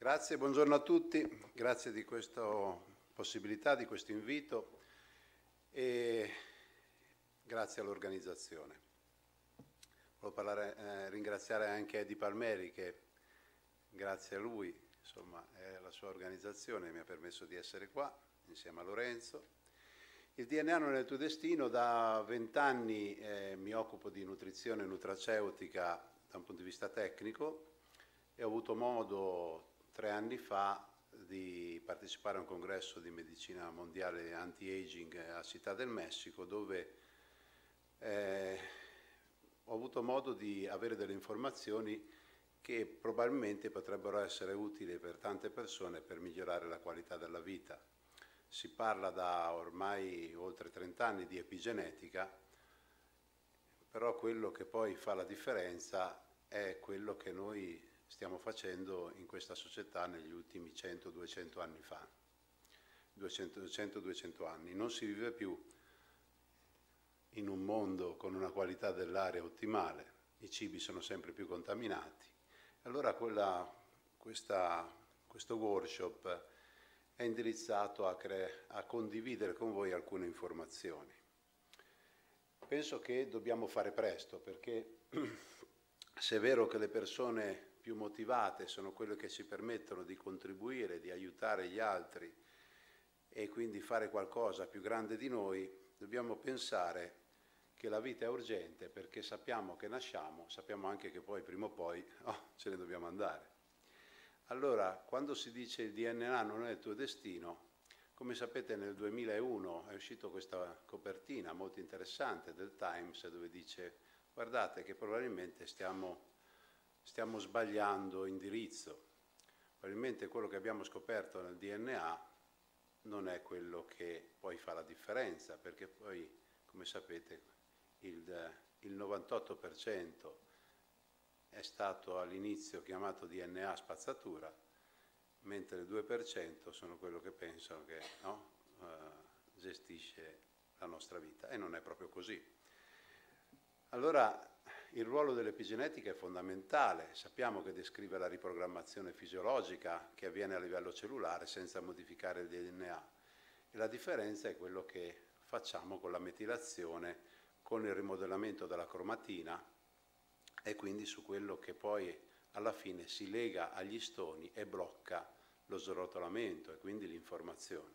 Grazie, buongiorno a tutti, grazie di questa possibilità, di questo invito e grazie all'organizzazione. Volevo ringraziare anche Eddie Palmeri che grazie a lui, insomma, è la sua organizzazione mi ha permesso di essere qua insieme a Lorenzo. Il DNA non è il tuo destino, da 20 anni mi occupo di nutrizione nutraceutica da un punto di vista tecnico e ho avuto modo 3 anni fa di partecipare a un congresso di medicina mondiale anti-aging a Città del Messico, dove ho avuto modo di avere delle informazioni che probabilmente potrebbero essere utili per tante persone per migliorare la qualità della vita. Si parla da ormai oltre 30 anni di epigenetica, però quello che poi fa la differenza è quello che noi stiamo facendo in questa società negli ultimi 100-200 anni fa. 100-200 anni. Non si vive più in un mondo con una qualità dell'aria ottimale, i cibi sono sempre più contaminati. Allora questo workshop è indirizzato a condividere con voi alcune informazioni. Penso che dobbiamo fare presto, perché se è vero che le persone più motivate sono quelle che ci permettono di contribuire, di aiutare gli altri e quindi fare qualcosa più grande di noi, dobbiamo pensare che la vita è urgente, perché sappiamo che nasciamo, sappiamo anche che poi prima o poi ce ne dobbiamo andare. Allora, quando si dice il DNA non è il tuo destino, come sapete nel 2001 è uscita questa copertina molto interessante del Times dove dice: guardate che probabilmente stiamo sbagliando indirizzo, probabilmente quello che abbiamo scoperto nel DNA non è quello che poi fa la differenza, perché poi, come sapete, il 98% è stato all'inizio chiamato DNA spazzatura, mentre il 2% sono quello che pensano che gestisce la nostra vita, e non è proprio così. Allora il ruolo dell'epigenetica è fondamentale, sappiamo che descrive la riprogrammazione fisiologica che avviene a livello cellulare senza modificare il DNA, e la differenza è quello che facciamo con la metilazione, con il rimodellamento della cromatina e quindi su quello che poi alla fine si lega agli stoni e blocca lo srotolamento e quindi l'informazione.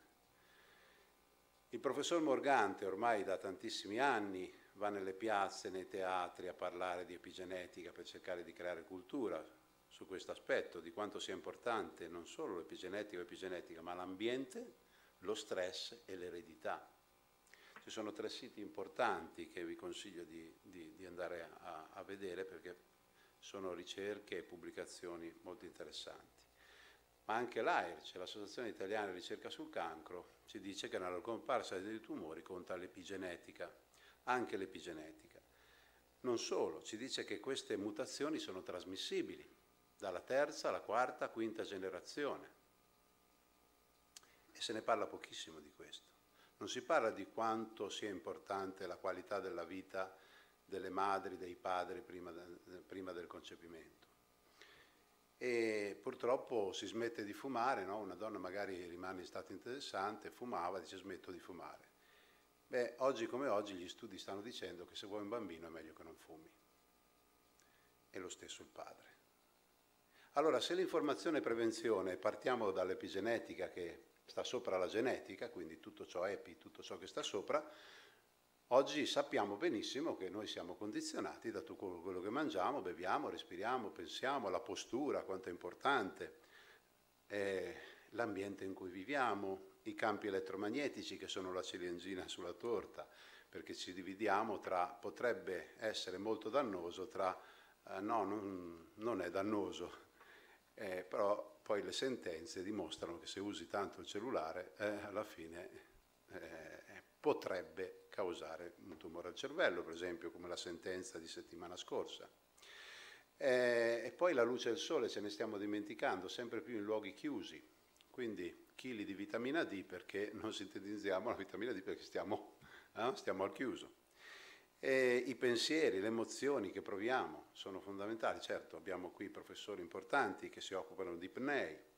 Il professor Morgante ormai da tantissimi anni va nelle piazze, nei teatri a parlare di epigenetica per cercare di creare cultura su questo aspetto, di quanto sia importante non solo l'epigenetica, ma l'ambiente, lo stress e l'eredità. Ci sono 3 siti importanti che vi consiglio di andare a vedere, perché sono ricerche e pubblicazioni molto interessanti. Ma anche l'AIRC, l'Associazione Italiana di Ricerca sul Cancro, ci dice che nella comparsa dei tumori conta l'epigenetica, anche l'epigenetica. Non solo, ci dice che queste mutazioni sono trasmissibili dalla 3ª alla 4ª, 5ª generazione. E se ne parla pochissimo di questo. Non si parla di quanto sia importante la qualità della vita delle madri, dei padri prima del concepimento. E purtroppo si smette di fumare, no? Una donna magari rimane in stato interessante, fumava, dice smetto di fumare. Beh, oggi come oggi gli studi stanno dicendo che se vuoi un bambino è meglio che non fumi. E lo stesso il padre. Allora, se l'informazione e prevenzione, partiamo dall'epigenetica che sta sopra la genetica, quindi tutto ciò epi, tutto ciò che sta sopra, oggi sappiamo benissimo che noi siamo condizionati da tutto quello che mangiamo, beviamo, respiriamo, pensiamo, la postura, quanto è importante, l'ambiente in cui viviamo, i campi elettromagnetici che sono la ciliegina sulla torta, perché ci dividiamo tra potrebbe essere molto dannoso, tra no, non è dannoso, però poi le sentenze dimostrano che se usi tanto il cellulare alla fine potrebbe causare un tumore al cervello, per esempio, come la sentenza di settimana scorsa. E poi la luce del sole, ce ne stiamo dimenticando, sempre più in luoghi chiusi, quindi chili di vitamina D perché non sintetizziamo la vitamina D perché stiamo al chiuso. E i pensieri, le emozioni che proviamo sono fondamentali. Certo, abbiamo qui professori importanti che si occupano di PNEI,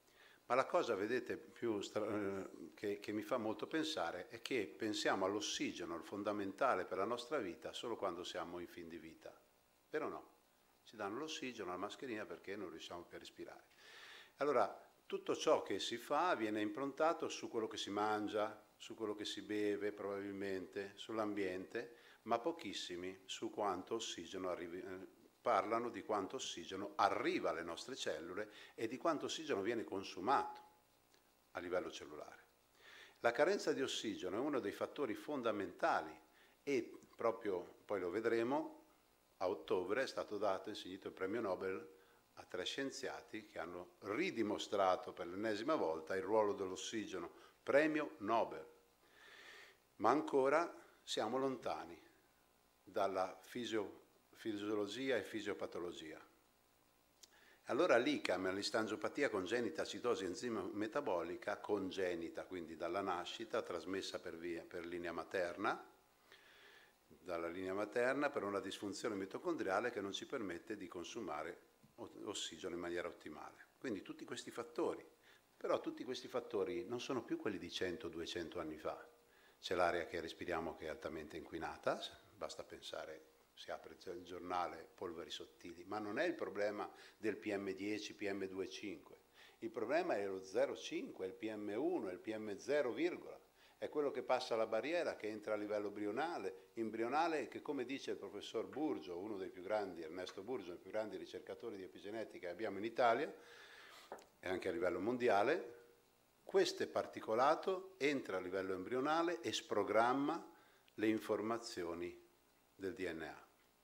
Ma la cosa, vedete, che mi fa molto pensare è che pensiamo all'ossigeno, al fondamentale per la nostra vita, solo quando siamo in fin di vita. Vero o no? Ci danno l'ossigeno, la mascherina perché non riusciamo più a respirare. Allora, tutto ciò che si fa viene improntato su quello che si mangia, su quello che si beve probabilmente, sull'ambiente, ma pochissimi su quanto ossigeno parlano di quanto ossigeno arriva alle nostre cellule e di quanto ossigeno viene consumato a livello cellulare. La carenza di ossigeno è uno dei fattori fondamentali e proprio, poi lo vedremo, a ottobre è stato insignito il premio Nobel a 3 scienziati che hanno ridimostrato per l'ennesima volta il ruolo dell'ossigeno, premio Nobel. Ma ancora siamo lontani dalla fisiologia e fisiopatologia. Allora l'ICAM, l'istangiopatia congenita acidosi enzima metabolica, congenita quindi dalla nascita, trasmessa per linea materna, dalla linea materna per una disfunzione mitocondriale che non ci permette di consumare ossigeno in maniera ottimale. Quindi tutti questi fattori, però tutti questi fattori non sono più quelli di 100-200 anni fa. C'è l'aria che respiriamo che è altamente inquinata, basta pensare, si apre il giornale, polveri sottili, ma non è il problema del PM10, PM2,5, il problema è lo 0,5, il PM1, il PM0, è quello che passa la barriera, che entra a livello embrionale, che come dice il professor Burgio, uno dei più grandi, Ernesto Burgio, uno dei più grandi ricercatori di epigenetica che abbiamo in Italia, e anche a livello mondiale, questo particolato entra a livello embrionale e sprogramma le informazioni del DNA.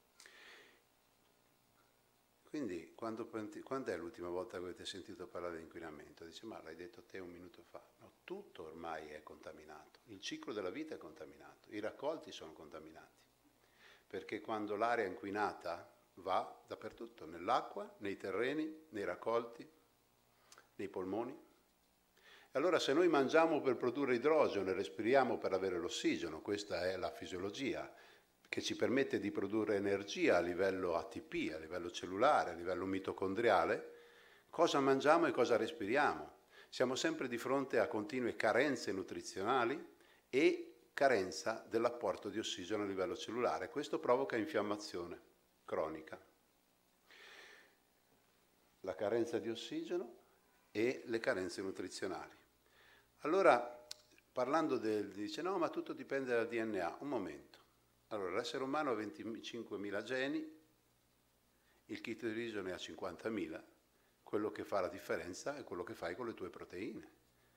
Quindi, quando è l'ultima volta che avete sentito parlare di inquinamento? Dice, ma l'hai detto te un minuto fa. No, tutto ormai è contaminato. Il ciclo della vita è contaminato. I raccolti sono contaminati. Perché quando l'aria è inquinata va dappertutto, nell'acqua, nei terreni, nei raccolti, nei polmoni. Allora se noi mangiamo per produrre idrogeno e respiriamo per avere l'ossigeno, questa è la fisiologia, che ci permette di produrre energia a livello ATP, a livello cellulare, a livello mitocondriale, cosa mangiamo e cosa respiriamo? Siamo sempre di fronte a continue carenze nutrizionali e carenza dell'apporto di ossigeno a livello cellulare. Questo provoca infiammazione cronica. La carenza di ossigeno e le carenze nutrizionali. Allora, parlando dice no, ma tutto dipende dal DNA. Un momento. Allora, l'essere umano ha 25.000 geni, il kit di riso ne ha 50.000, quello che fa la differenza è quello che fai con le tue proteine.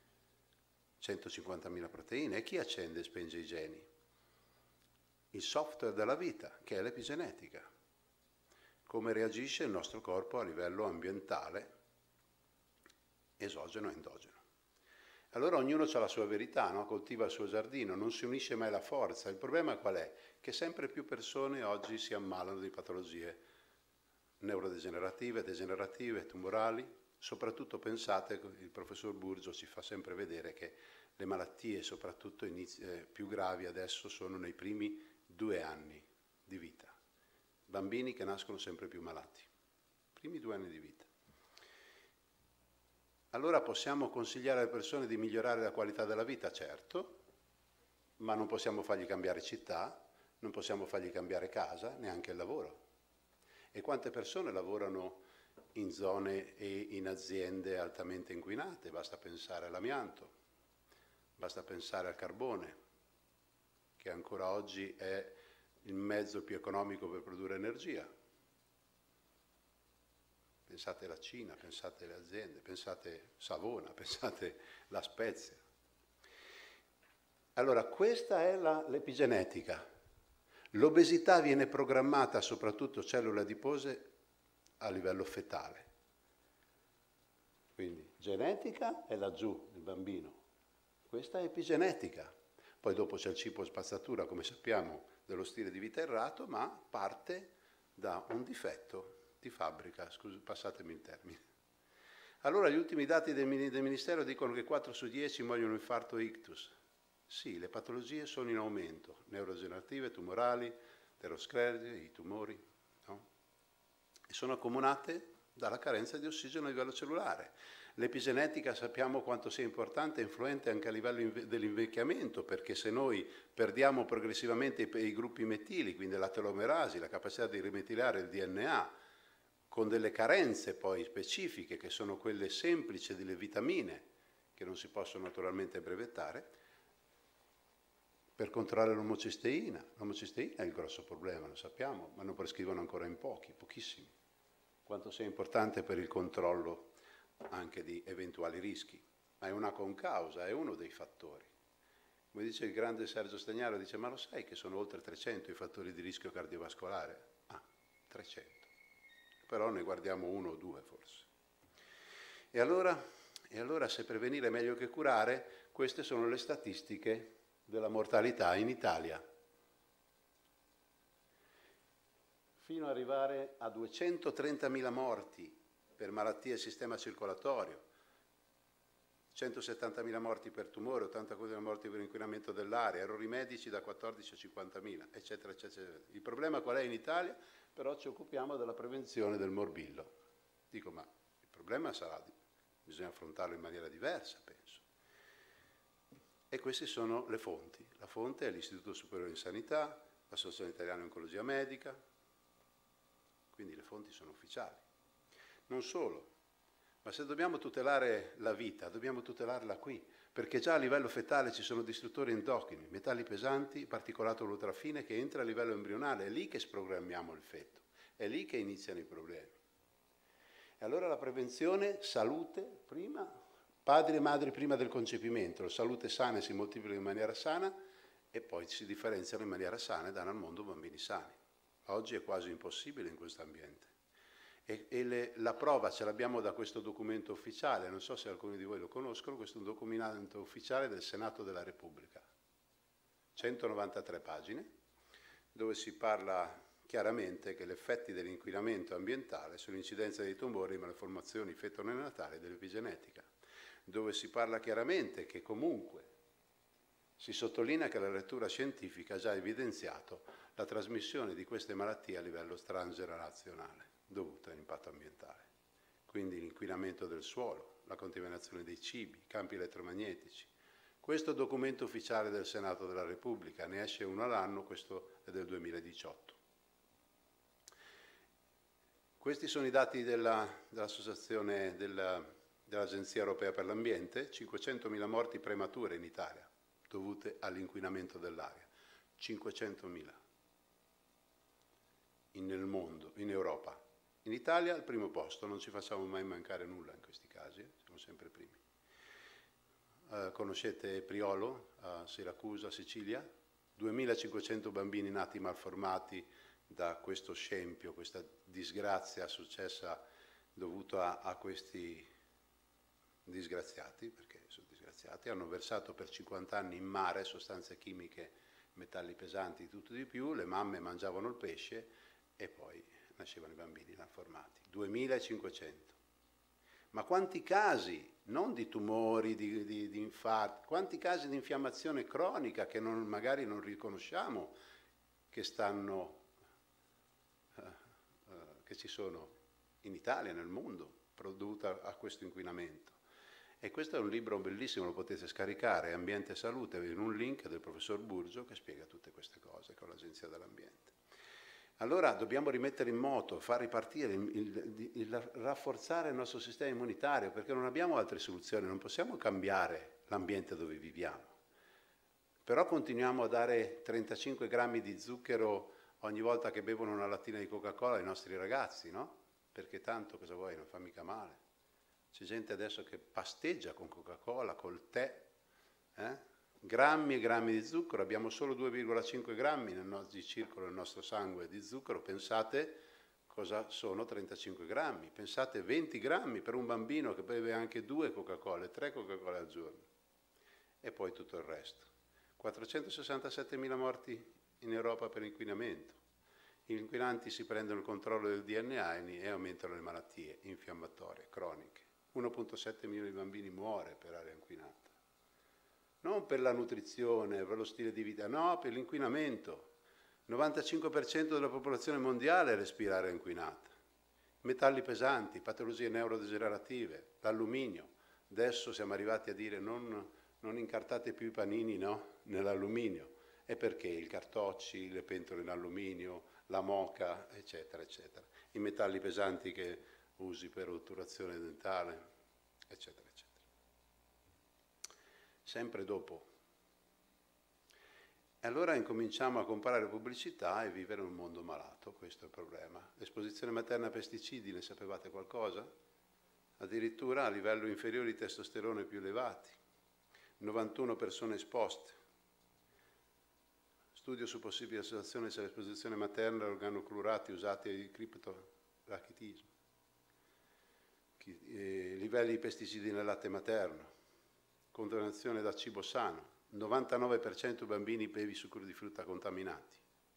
150.000 proteine. E chi accende e spenge i geni? Il software della vita, che è l'epigenetica. Come reagisce il nostro corpo a livello ambientale, esogeno e endogeno. Allora ognuno ha la sua verità, no? Coltiva il suo giardino, non si unisce mai la forza. Il problema qual è? Che sempre più persone oggi si ammalano di patologie neurodegenerative, degenerative, tumorali. Soprattutto pensate, il professor Burgio ci fa sempre vedere che le malattie, soprattutto più gravi adesso, sono nei primi 2 anni di vita. Bambini che nascono sempre più malati. Primi 2 anni di vita. Allora possiamo consigliare alle persone di migliorare la qualità della vita, certo, ma non possiamo fargli cambiare città, non possiamo fargli cambiare casa, neanche il lavoro. E quante persone lavorano in zone e in aziende altamente inquinate? Basta pensare all'amianto, basta pensare al carbone, che ancora oggi è il mezzo più economico per produrre energia. Pensate alla Cina, pensate alle aziende, pensate Savona, pensate La Spezia. Allora, questa è l'epigenetica. L'obesità viene programmata soprattutto cellule adipose a livello fetale. Quindi genetica è laggiù, il bambino. Questa è epigenetica. Poi dopo c'è il cibo spazzatura, come sappiamo, dello stile di vita errato, ma parte da un difetto di fabbrica, passatemi il termine. Allora gli ultimi dati del Ministero dicono che 4 su 10 muoiono di infarto ictus. Sì, le patologie sono in aumento, neurodegenerative, tumorali, aterosclerosi, i tumori, no? E sono accomunate dalla carenza di ossigeno a livello cellulare. L'epigenetica sappiamo quanto sia importante e influente anche a livello dell'invecchiamento, perché se noi perdiamo progressivamente i gruppi metili, quindi la telomerasi, la capacità di rimetilare il DNA, con delle carenze poi specifiche, che sono quelle semplici delle vitamine, che non si possono naturalmente brevettare, per controllare l'omocisteina. L'omocisteina è il grosso problema, lo sappiamo, ma lo prescrivono ancora in pochissimi. Quanto sia importante per il controllo anche di eventuali rischi, ma è una concausa, è uno dei fattori. Come dice il grande Sergio Stagnaro, dice: ma lo sai che sono oltre 300 i fattori di rischio cardiovascolare? Ah, 300. Però ne guardiamo uno o due forse. E allora se prevenire è meglio che curare, queste sono le statistiche della mortalità in Italia. Fino ad arrivare a 230.000 morti per malattie del sistema circolatorio, 170.000 morti per tumore, 80.000 morti per inquinamento dell'aria, errori medici da 14 a 50.000, eccetera, eccetera. Il problema qual è in Italia? Però ci occupiamo della prevenzione del morbillo. Dico, ma il problema sarà, bisogna affrontarlo in maniera diversa, penso. E queste sono le fonti. La fonte è l'Istituto Superiore di Sanità, l'Associazione Italiana di Oncologia Medica, quindi le fonti sono ufficiali. Non solo, ma se dobbiamo tutelare la vita, dobbiamo tutelarla qui, perché già a livello fetale ci sono distruttori endocrini, metalli pesanti, particolato ultrafine che entra a livello embrionale, è lì che sprogrammiamo il feto, è lì che iniziano i problemi. E allora la prevenzione, salute, prima, padri e madri prima del concepimento, la salute sana e si moltiplica in maniera sana e poi si differenziano in maniera sana e danno al mondo bambini sani. Oggi è quasi impossibile in questo ambiente. La prova ce l'abbiamo da questo documento ufficiale, non so se alcuni di voi lo conoscono, questo è un documento ufficiale del Senato della Repubblica, 193 pagine, dove si parla chiaramente che gli effetti dell'inquinamento ambientale sull'incidenza dei tumori e malformazioni feto-neonatali e dell'epigenetica, dove si parla chiaramente che comunque si sottolinea che la lettura scientifica ha già evidenziato la trasmissione di queste malattie a livello transgenerazionale dovuta all'impatto ambientale. Quindi l'inquinamento del suolo, la contaminazione dei cibi, i campi elettromagnetici. Questo documento ufficiale del Senato della Repubblica, ne esce uno all'anno, questo è del 2018. Questi sono i dati dell'Associazione dell'Agenzia Europea per l'Ambiente, 500.000 morti premature in Italia dovute all'inquinamento dell'aria, 500.000 nel mondo, in Europa. In Italia al primo posto, non ci facciamo mai mancare nulla in questi casi, siamo sempre primi. Conoscete Priolo, a Siracusa, Sicilia? 2.500 bambini nati malformati da questo scempio, questa disgrazia successa dovuta a questi disgraziati, perché sono disgraziati, hanno versato per 50 anni in mare sostanze chimiche, metalli pesanti, tutto di più, le mamme mangiavano il pesce e poi nascevano i bambini malformati. 2.500. Ma quanti casi, non di tumori, di infarti, quanti casi di infiammazione cronica che magari non riconosciamo che che ci sono in Italia, nel mondo, dovuta a questo inquinamento. E questo è un libro bellissimo, lo potete scaricare, Ambiente e Salute, in un link del professor Burgio che spiega tutte queste cose con l'Agenzia dell'Ambiente. Allora dobbiamo rimettere in moto, far ripartire, rafforzare il nostro sistema immunitario, perché non abbiamo altre soluzioni, non possiamo cambiare l'ambiente dove viviamo. Però continuiamo a dare 35 grammi di zucchero ogni volta che bevono una lattina di Coca-Cola ai nostri ragazzi, no? Perché tanto, cosa vuoi, non fa mica male. C'è gente adesso che pasteggia con Coca-Cola, col tè, grammi e grammi di zucchero, abbiamo solo 2,5 grammi di circolo nel nostro sangue di zucchero, pensate cosa sono 35 grammi, pensate 20 grammi per un bambino che beve anche 2 Coca-Cola, 3 Coca-Cola al giorno, e poi tutto il resto. 467.000 morti in Europa per inquinamento. Gli inquinanti si prendono il controllo del DNA e aumentano le malattie infiammatorie croniche. 1,7 milioni di bambini muore per aria inquinata. Non per la nutrizione, per lo stile di vita, no, per l'inquinamento. Il 95% della popolazione mondiale respira aria inquinata. Metalli pesanti, patologie neurodegenerative, l'alluminio. Adesso siamo arrivati a dire non incartate più i panini, no? Nell'alluminio. E perché? I cartocci, le pentole in alluminio, la moka, eccetera, eccetera. I metalli pesanti che usi per otturazione dentale, eccetera, eccetera. Sempre dopo. E allora incominciamo a comprare pubblicità e vivere in un mondo malato, questo è il problema. L'esposizione materna a pesticidi, ne sapevate qualcosa? Addirittura a livello inferiore di testosterone più elevati. 91 persone esposte. Studio su possibili associazioni tra l'esposizione materna e organoclorati usati ai criptorachitismo. Livelli di pesticidi nel latte materno. Contaminazione da cibo sano. 99% bambini bevi succo di frutta contaminati.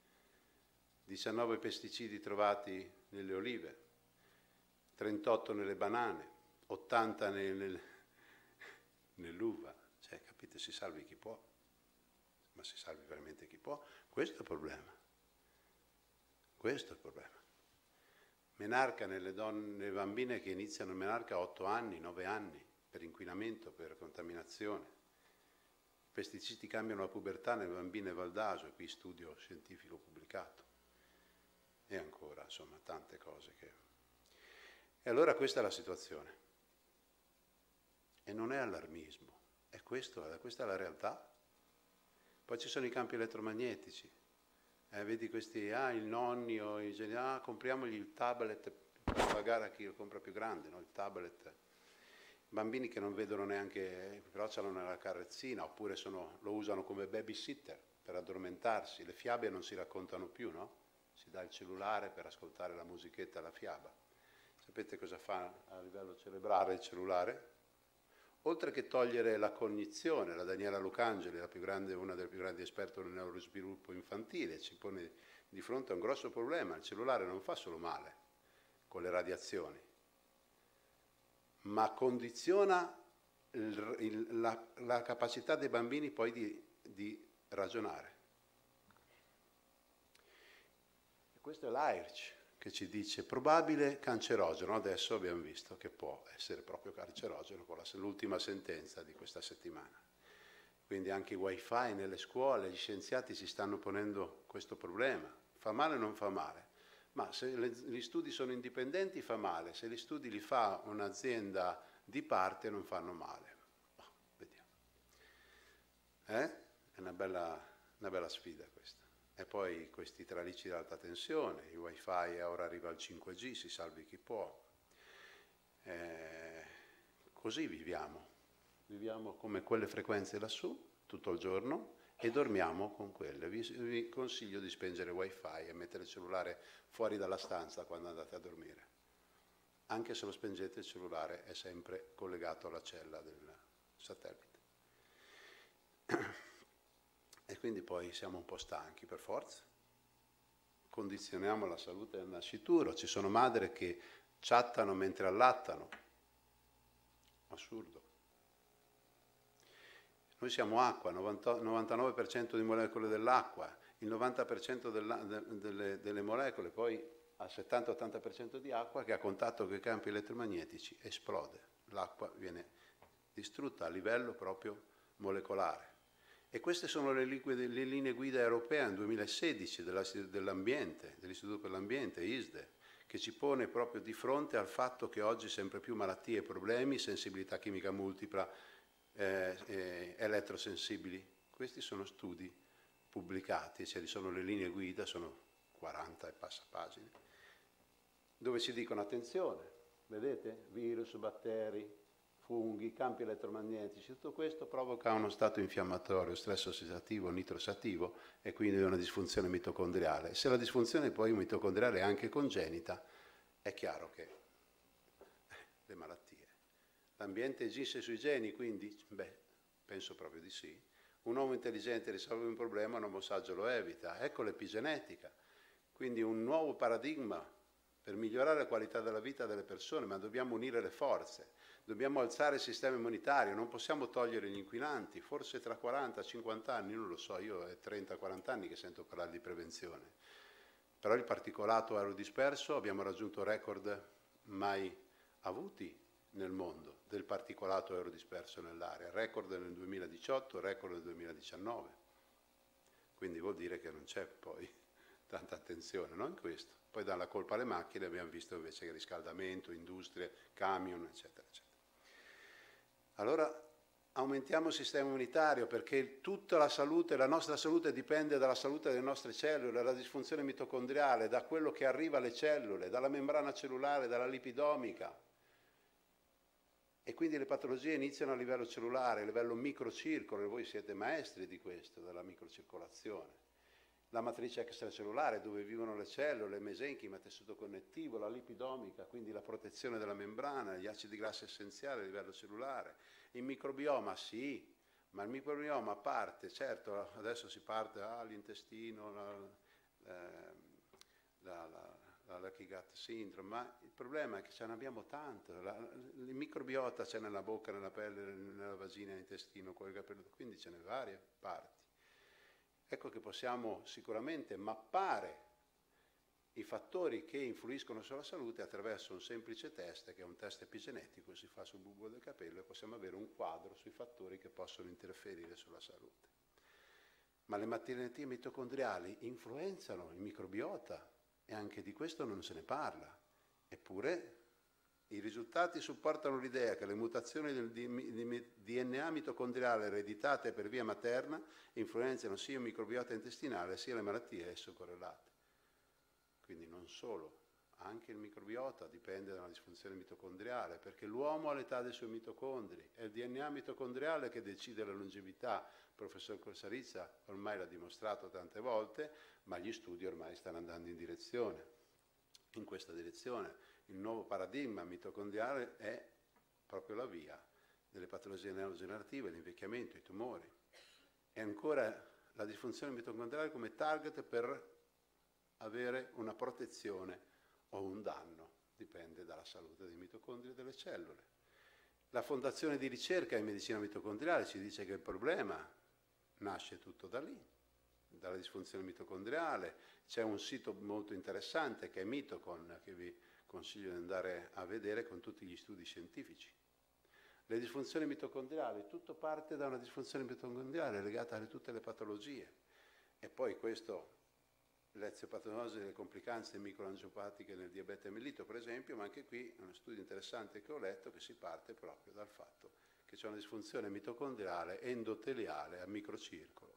19 pesticidi trovati nelle olive. 38 nelle banane. 80 nell'uva. Cioè, capite, si salvi chi può. Ma si salvi veramente chi può? Questo è il problema. Questo è il problema. Menarca nelle bambine che iniziano menarca a 8 anni, 9 anni, per inquinamento, per contaminazione. I pesticidi cambiano la pubertà nelle bambine Valdaso, qui studio scientifico pubblicato. E ancora, insomma, tante cose che... E allora questa è la situazione. E non è allarmismo, è questa è la realtà. Poi ci sono i campi elettromagnetici. Vedi questi, il nonni o i genitori, compriamogli il tablet per pagare a chi lo compra più grande, no? Il tablet. Bambini che non vedono neanche, però ce l'hanno nella carrezzina, oppure lo usano come babysitter per addormentarsi. Le fiabe non si raccontano più, no? Si dà il cellulare per ascoltare la musichetta, la fiaba. Sapete cosa fa a livello cerebrale il cellulare? Oltre che togliere la cognizione, la Daniela Lucangeli, una delle più grandi esperte nel neurosviluppo infantile, ci pone di fronte a un grosso problema. Il cellulare non fa solo male con le radiazioni, ma condiziona la capacità dei bambini poi di ragionare. E questo è l'AIRC che ci dice probabile cancerogeno. Adesso abbiamo visto che può essere proprio cancerogeno con l'ultima sentenza di questa settimana. Quindi anche i wifi nelle scuole, gli scienziati si stanno ponendo questo problema. Fa male o non fa male? Ma se gli studi sono indipendenti fa male, se gli studi li fa un'azienda di parte non fanno male. Vediamo. È una bella sfida questa. E poi questi tralicci di alta tensione, i wifi, ora arriva il 5G, si salvi chi può. Così viviamo come quelle frequenze lassù tutto il giorno e dormiamo con quelle. Vi consiglio di spengere wifi e mettere il cellulare fuori dalla stanza quando andate a dormire. Anche se lo spengete il cellulare è sempre collegato alla cella del satellite. E quindi poi siamo un po' stanchi per forza, condizioniamo la salute del nascituro, ci sono madri che chattano mentre allattano, assurdo. Noi siamo acqua, 99% di molecole dell'acqua, il 90% delle molecole poi al 70-80% di acqua che a contatto con i campi elettromagnetici esplode, l'acqua viene distrutta a livello proprio molecolare. E queste sono le linee guida europee nel 2016 dell'ambiente, dell'Istituto per l'Ambiente, ISDE, che ci pone proprio di fronte al fatto che oggi sempre più malattie e problemi, sensibilità chimica multipla, elettrosensibili. Questi sono studi pubblicati, cioè sono le linee guida, sono 40 e passa pagine, dove ci dicono attenzione, vedete? Virus, batteri, funghi, campi elettromagnetici, tutto questo provoca uno stato infiammatorio, stress ossidativo, nitrosativo e quindi una disfunzione mitocondriale. Se la disfunzione poi mitocondriale è anche congenita, è chiaro che le malattie. L'ambiente agisce sui geni, quindi? Beh, penso proprio di sì. Un uomo intelligente risolve un problema, un uomo saggio lo evita. Ecco l'epigenetica. Quindi un nuovo paradigma per migliorare la qualità della vita delle persone, ma dobbiamo unire le forze. Dobbiamo alzare il sistema immunitario, non possiamo togliere gli inquinanti, forse tra 40-50 anni, non lo so, io è 30-40 anni che sento parlare di prevenzione. Però il particolato aerodisperso abbiamo raggiunto record mai avuti nel mondo del particolato aerodisperso nell'aria, record nel 2018, record nel 2019, quindi vuol dire che non c'è poi tanta attenzione, no? In questo. Poi dà la colpa alle macchine, abbiamo visto invece che riscaldamento, industrie, camion, eccetera, eccetera. Allora aumentiamo il sistema immunitario, perché tutta la salute, la nostra salute dipende dalla salute delle nostre cellule, dalla disfunzione mitocondriale, da quello che arriva alle cellule, dalla membrana cellulare, dalla lipidomica. E quindi le patologie iniziano a livello cellulare, a livello microcircolo, e voi siete maestri di questo, della microcircolazione. La matrice extracellulare, dove vivono le cellule, il mesenchima, il tessuto connettivo, la lipidomica, quindi la protezione della membrana, gli acidi grassi essenziali a livello cellulare. Il microbioma, sì, ma il microbioma parte, certo, adesso si parte all'intestino, la leaky gut syndrome, ma il problema è che ce ne abbiamo tanto. Il microbiota c'è nella bocca, nella pelle, nella vagina, nell'intestino, con il capello, quindi ce ne varie parti. Ecco che possiamo sicuramente mappare i fattori che influiscono sulla salute attraverso un semplice test, che è un test epigenetico, si fa sul bulbo del capello, e possiamo avere un quadro sui fattori che possono interferire sulla salute. Ma le malattie mitocondriali influenzano il microbiota e anche di questo non se ne parla. Eppure i risultati supportano l'idea che le mutazioni del DNA mitocondriale ereditate per via materna influenzano sia il microbiota intestinale sia le malattie a esso correlate. Quindi non solo, anche il microbiota dipende da una disfunzione mitocondriale, perché l'uomo ha l'età dei suoi mitocondri, è il DNA mitocondriale che decide la longevità. Il professor Corsarizza ormai l'ha dimostrato tante volte, ma gli studi ormai stanno andando in questa direzione. Il nuovo paradigma mitocondriale è proprio la via delle patologie neurodegenerative, l'invecchiamento, i tumori. E ancora la disfunzione mitocondriale come target per avere una protezione o un danno, dipende dalla salute dei mitocondri e delle cellule. La fondazione di ricerca in medicina mitocondriale ci dice che il problema nasce tutto da lì, dalla disfunzione mitocondriale. C'è un sito molto interessante che è Mitocon, che vi consiglio di andare a vedere, con tutti gli studi scientifici. Le disfunzioni mitocondriali, tutto parte da una disfunzione mitocondriale legata a tutte le patologie. E poi questo, l'eziopatognosi delle complicanze microangiopatiche nel diabete mellito, per esempio, ma anche qui è uno studio interessante che ho letto, che si parte proprio dal fatto che c'è una disfunzione mitocondriale endoteliale a microcircolo.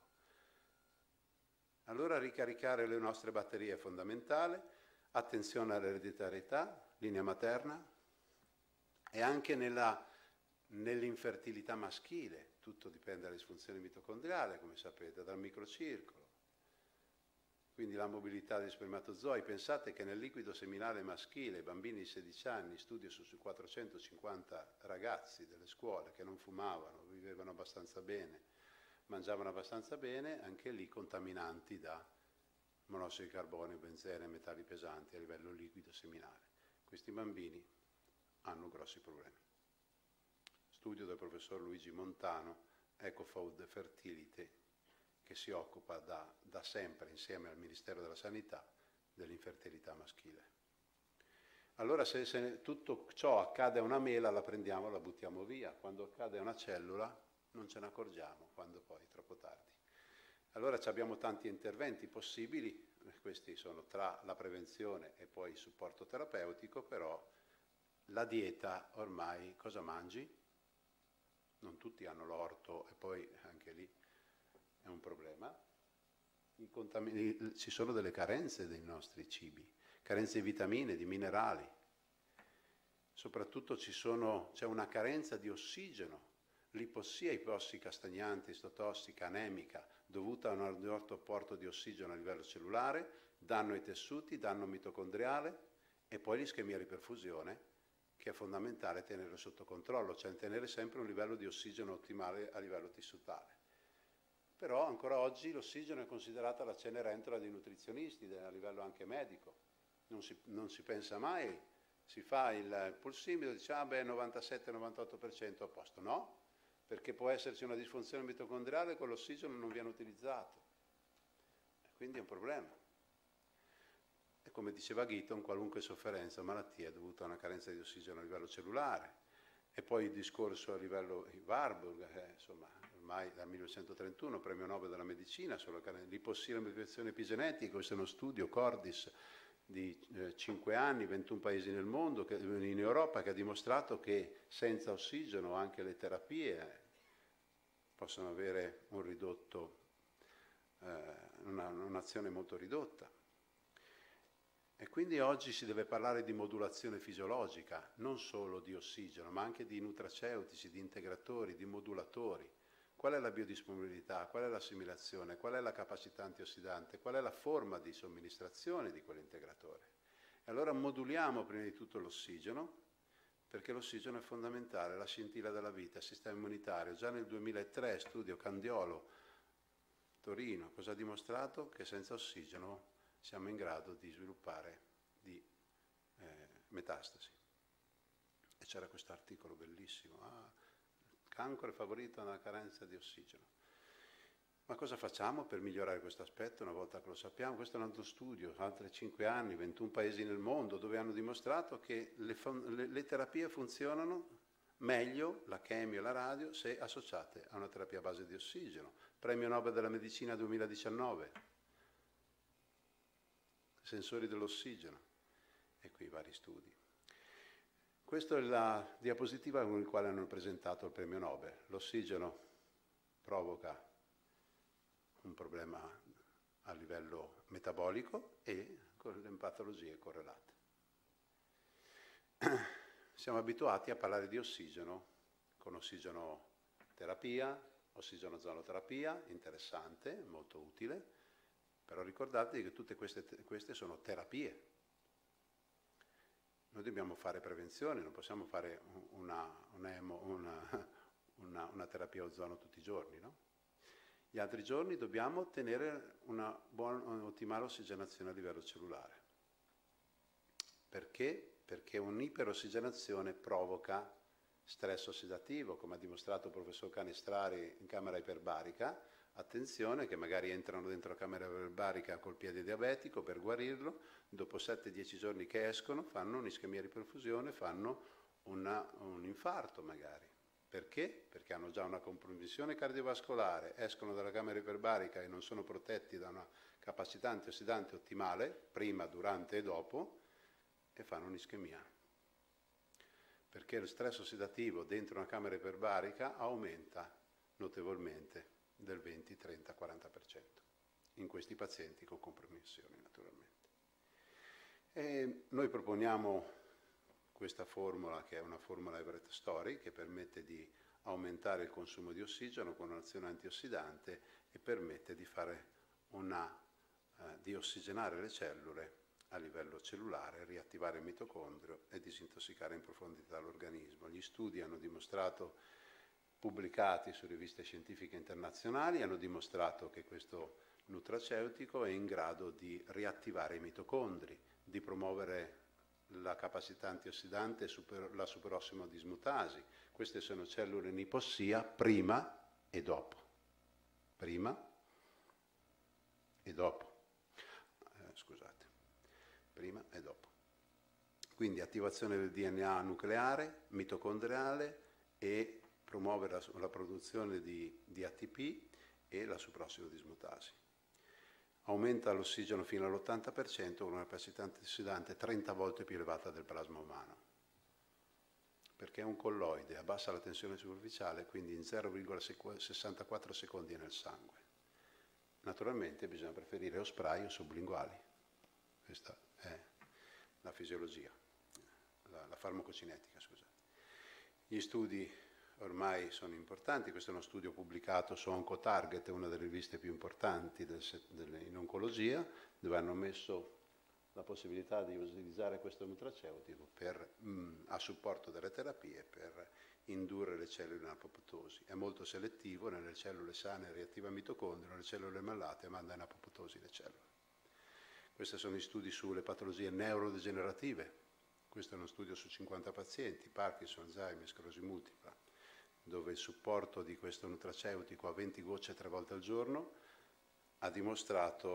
Allora ricaricare le nostre batterie è fondamentale, attenzione all'ereditarietà, linea materna, e anche nell'infertilità maschile. Tutto dipende dalla disfunzione mitocondriale, come sapete, dal microcircolo. Quindi la mobilità degli spermatozoi. Pensate che nel liquido seminale maschile, i bambini di 16 anni, studio su 450 ragazzi delle scuole che non fumavano, vivevano abbastanza bene, mangiavano abbastanza bene, anche lì contaminanti da monossido di carbonio, benzene, metalli pesanti a livello liquido seminale. Questi bambini hanno grossi problemi. Studio del professor Luigi Montano, EcoFood Fertility, che si occupa da sempre, insieme al Ministero della Sanità, dell'infertilità maschile. Allora se tutto ciò accade a una mela, la prendiamo e la buttiamo via. Quando accade a una cellula non ce ne accorgiamo, quando poi è troppo tardi. Allora abbiamo tanti interventi possibili, questi sono tra la prevenzione e poi il supporto terapeutico, però la dieta ormai cosa mangi? Non tutti hanno l'orto e poi anche lì è un problema. Ci sono delle carenze dei nostri cibi, carenze di vitamine, di minerali. Soprattutto c'è una carenza di ossigeno, l'ipossia ipossica stagnante, istotossica, anemica, dovuta a un alto apporto di ossigeno a livello cellulare, danno ai tessuti, danno mitocondriale, e poi l'ischemia riperfusione, che è fondamentale tenere sotto controllo, cioè tenere sempre un livello di ossigeno ottimale a livello tissutale. Però ancora oggi l'ossigeno è considerata la cenerentola dei nutrizionisti a livello anche medico. Non si pensa mai, si fa il polsimetro e dice 97-98% a posto. No, perché può esserci una disfunzione mitocondriale con l'ossigeno non viene utilizzato. Quindi è un problema. E come diceva Gitton, qualunque sofferenza o malattia è dovuta a una carenza di ossigeno a livello cellulare. E poi il discorso a livello Warburg, insomma, ormai dal 1931, premio Nobel della medicina, l'ipossilimizzazione epigenetica, questo è uno studio, Cordis, di 5 anni, 21 paesi nel mondo, in Europa, che ha dimostrato che senza ossigeno anche le terapie possono avere un ridotto, un'azione molto ridotta. E quindi oggi si deve parlare di modulazione fisiologica, non solo di ossigeno, ma anche di nutraceutici, di integratori, di modulatori. Qual è la biodisponibilità, qual è l'assimilazione, qual è la capacità antiossidante, qual è la forma di somministrazione di quell'integratore. E allora moduliamo prima di tutto l'ossigeno, perché l'ossigeno è fondamentale, la scintilla della vita, il sistema immunitario. Già nel 2003, studio Candiolo, Torino, cosa ha dimostrato? Che senza ossigeno siamo in grado di sviluppare metastasi. E c'era questo articolo bellissimo, il cancro è favorito da una carenza di ossigeno. Ma cosa facciamo per migliorare questo aspetto una volta che lo sappiamo? Questo è un altro studio, altri 5 anni, 21 paesi nel mondo, dove hanno dimostrato che le terapie funzionano meglio, la chemio e la radio, se associate a una terapia a base di ossigeno. Premio Nobel della medicina 2019. Sensori dell'ossigeno, e qui vari studi. Questa è la diapositiva con la quale hanno presentato il premio Nobel. L'ossigeno provoca un problema a livello metabolico e con le patologie correlate. Siamo abituati a parlare di ossigeno con ossigeno terapia, ossigeno ozonoterapia, interessante, molto utile, però ricordatevi che tutte queste sono terapie. Noi dobbiamo fare prevenzione, non possiamo fare una terapia ozono tutti i giorni, no? Gli altri giorni dobbiamo ottenere una ottimale ossigenazione a livello cellulare. Perché? Perché un'iperossigenazione provoca stress ossidativo, come ha dimostrato il professor Canestrari in camera iperbarica. Attenzione che magari entrano dentro la camera iperbarica col piede diabetico per guarirlo, dopo 7-10 giorni che escono fanno un'ischemia di perfusione, fanno un infarto magari. Perché? Perché hanno già una compromissione cardiovascolare, escono dalla camera iperbarica e non sono protetti da una capacità antiossidante ottimale, prima, durante e dopo, e fanno un'ischemia. Perché lo stress ossidativo dentro una camera iperbarica aumenta notevolmente del 20, 30, 40% in questi pazienti con compromissioni naturalmente. E noi proponiamo questa formula, che è una formula Everett-Story, che permette di aumentare il consumo di ossigeno con un'azione antiossidante e permette di fare di ossigenare le cellule a livello cellulare, riattivare il mitocondrio e disintossicare in profondità l'organismo. Gli studi hanno dimostrato, pubblicati su riviste scientifiche internazionali, hanno dimostrato che questo nutraceutico è in grado di riattivare i mitocondri, di promuovere la capacità antiossidante e la superossimodismutasi. Queste sono cellule in ipossia prima e dopo. Prima e dopo. Scusate. Prima e dopo. Quindi attivazione del DNA nucleare, mitocondriale e promuovere la produzione di ATP e la superossimodismutasi. Aumenta l'ossigeno fino all'80% con una capacità antiossidante 30 volte più elevata del plasma umano. Perché è un colloide, abbassa la tensione superficiale, quindi in 0,64 secondi è nel sangue. Naturalmente bisogna preferire o spray o sublinguali. Questa è la fisiologia, la farmacocinetica, scusate. Gli studi ormai sono importanti, questo è uno studio pubblicato su Oncotarget, una delle riviste più importanti in oncologia, dove hanno messo la possibilità di utilizzare questo nutraceutico a supporto delle terapie per indurre le cellule in apoptosi. È molto selettivo, nelle cellule sane riattiva il mitocondrio, nelle cellule malate manda in apoptosi le cellule. Questi sono gli studi sulle patologie neurodegenerative. Questo è uno studio su 50 pazienti, Parkinson, Alzheimer, sclerosi multipla, dove il supporto di questo nutraceutico a 20 gocce 3 volte al giorno ha dimostrato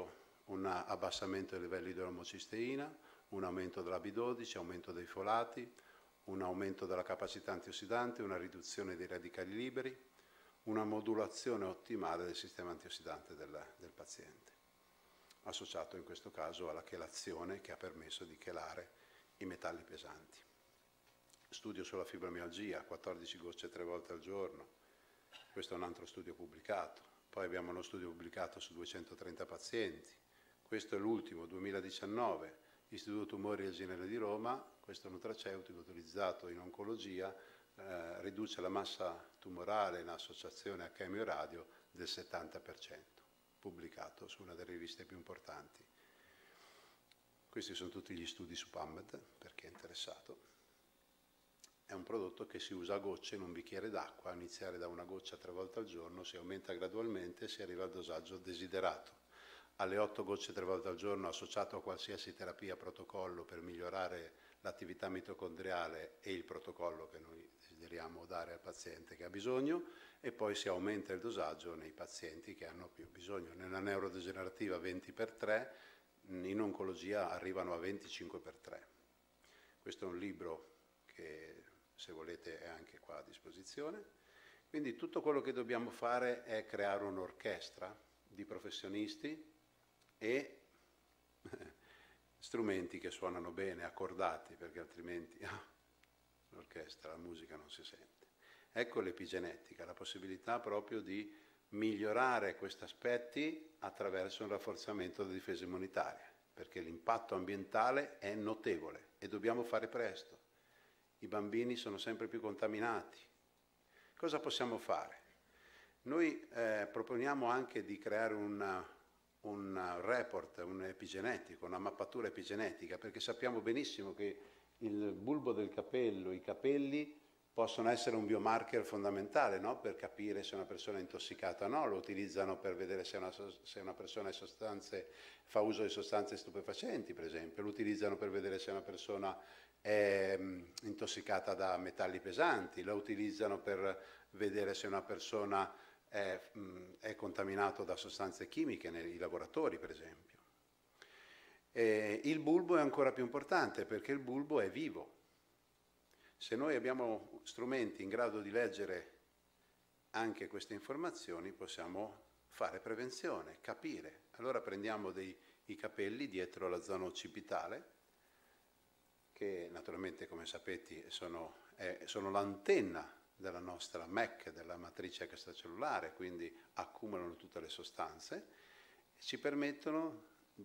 un abbassamento dei livelli dell'omocisteina, un aumento della B12, aumento dei folati, un aumento della capacità antiossidante, una riduzione dei radicali liberi, una modulazione ottimale del sistema antiossidante del paziente, associato in questo caso alla chelazione che ha permesso di chelare i metalli pesanti. Studio sulla fibromialgia, 14 gocce 3 volte al giorno, questo è un altro studio pubblicato. Poi abbiamo uno studio pubblicato su 230 pazienti, questo è l'ultimo, 2019, Istituto Tumori del Genere di Roma, questo nutraceutico utilizzato in oncologia riduce la massa tumorale in associazione a chemio e radio del 70%, pubblicato su una delle riviste più importanti. Questi sono tutti gli studi su PubMed, per chi è interessato. È un prodotto che si usa a gocce in un bicchiere d'acqua, a iniziare da una goccia 3 volte al giorno, si aumenta gradualmente e si arriva al dosaggio desiderato. Alle 8 gocce 3 volte al giorno, associato a qualsiasi terapia protocollo per migliorare l'attività mitocondriale e il protocollo che noi desideriamo dare al paziente che ha bisogno, e poi si aumenta il dosaggio nei pazienti che hanno più bisogno. Nella neurodegenerativa 20x3, in oncologia arrivano a 25x3. Questo è un libro che, se volete, è anche qua a disposizione. Quindi tutto quello che dobbiamo fare è creare un'orchestra di professionisti e strumenti che suonano bene, accordati, perché altrimenti l'orchestra, la musica non si sente. Ecco l'epigenetica, la possibilità proprio di migliorare questi aspetti attraverso un rafforzamento della difesa immunitaria, perché l'impatto ambientale è notevole e dobbiamo fare presto. I bambini sono sempre più contaminati. Cosa possiamo fare? Noi proponiamo anche di creare un report, un epigenetico, una mappatura epigenetica, perché sappiamo benissimo che il bulbo del capello, i capelli, possono essere un biomarker fondamentale, no? Per capire se una persona è intossicata o no, lo utilizzano per vedere se una persona fa uso di sostanze stupefacenti, per esempio, lo utilizzano per vedere se una persona è intossicata da metalli pesanti, lo utilizzano per vedere se una persona è contaminato da sostanze chimiche nei laboratori, per esempio. Il bulbo è ancora più importante perché il bulbo è vivo. Se noi abbiamo strumenti in grado di leggere anche queste informazioni, possiamo fare prevenzione, capire. Allora prendiamo i capelli dietro la zona occipitale, che naturalmente, come sapete, sono l'antenna della nostra MEC, della matrice extracellulare, quindi accumulano tutte le sostanze e ci permettono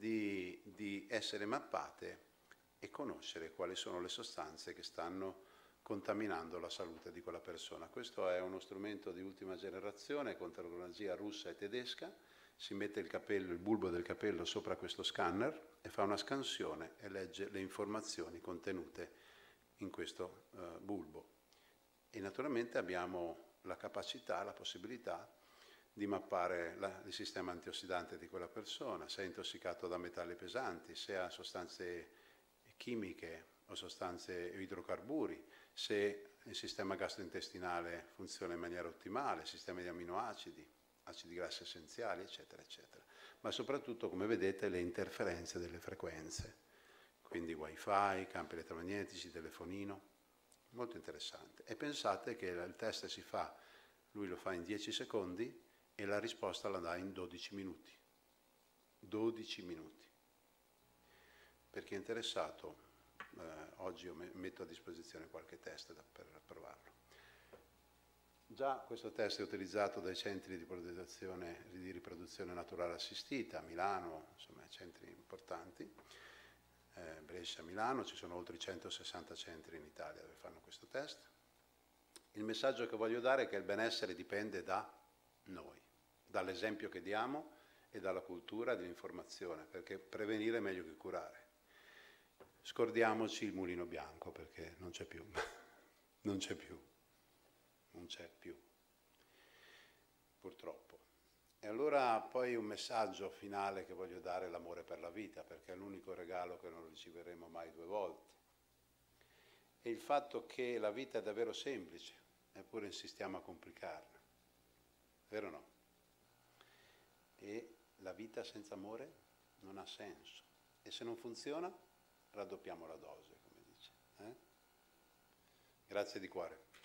di essere mappate e conoscere quali sono le sostanze che stanno contaminando la salute di quella persona. Questo è uno strumento di ultima generazione con tecnologia russa e tedesca. Si mette il bulbo del capello sopra questo scanner e fa una scansione e legge le informazioni contenute in questo bulbo. E naturalmente abbiamo la capacità, la possibilità di mappare il sistema antiossidante di quella persona, se è intossicato da metalli pesanti, se ha sostanze chimiche o sostanze idrocarburi, se il sistema gastrointestinale funziona in maniera ottimale, sistema di aminoacidi, acidi grassi essenziali, eccetera, eccetera. Ma soprattutto, come vedete, le interferenze delle frequenze, quindi wifi, campi elettromagnetici, telefonino, molto interessante. E pensate che il test si fa, lui lo fa in 10 secondi e la risposta la dà in 12 minuti. 12 minuti. Per chi è interessato, oggi io metto a disposizione qualche test per provarlo. Già questo test è utilizzato dai centri di riproduzione naturale assistita, a Milano, insomma centri importanti, Brescia, Milano, ci sono oltre 160 centri in Italia dove fanno questo test. Il messaggio che voglio dare è che il benessere dipende da noi, dall'esempio che diamo e dalla cultura dell'informazione, perché prevenire è meglio che curare. Scordiamoci il mulino bianco perché non c'è più, non c'è più, non c'è più, purtroppo. E allora poi un messaggio finale che voglio dare è l'amore per la vita, perché è l'unico regalo che non riceveremo mai 2 volte. E il fatto che la vita è davvero semplice, eppure insistiamo a complicarla, vero o no? E la vita senza amore non ha senso. E se non funziona, raddoppiamo la dose, come dice. Grazie di cuore.